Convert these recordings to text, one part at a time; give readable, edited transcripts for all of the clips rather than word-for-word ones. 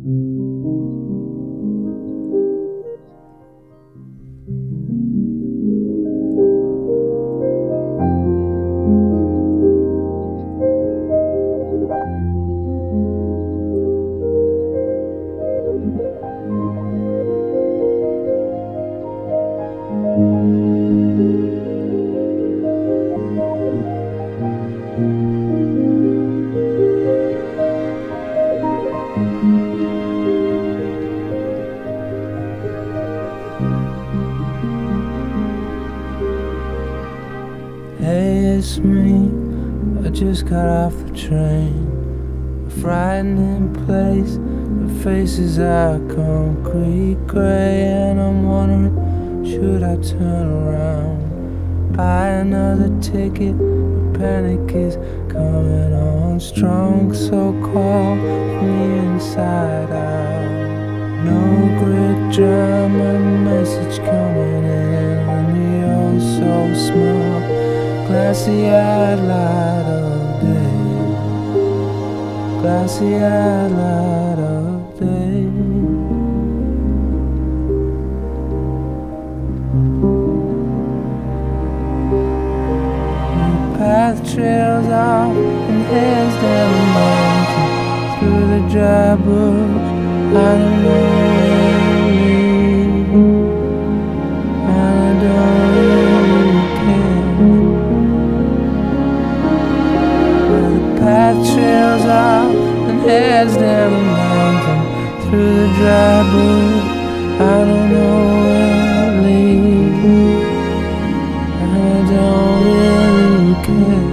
Just got off the train, a frightening place. The faces are concrete grey, and I'm wondering, should I turn around, buy another ticket? The panic is coming on strong, so call from the inside out. No grid drama, message coming in on the oh so small glassy-eyed light of day, glassy-eyed light of day. The path trails off and heads down the mountain through the dry bush. I don't know where to lead, and I don't really care. Path trails off and heads down the mountain through the dry bush. I don't know where to lead, and I don't really care.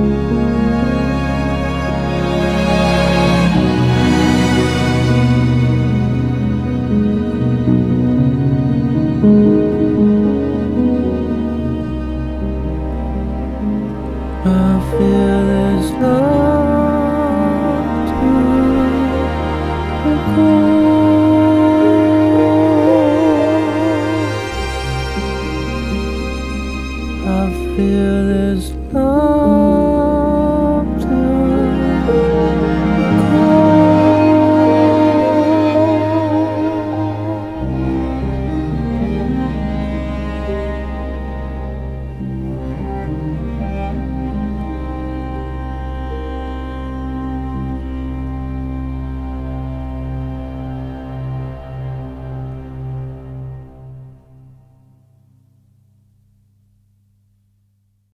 I feel this love to go.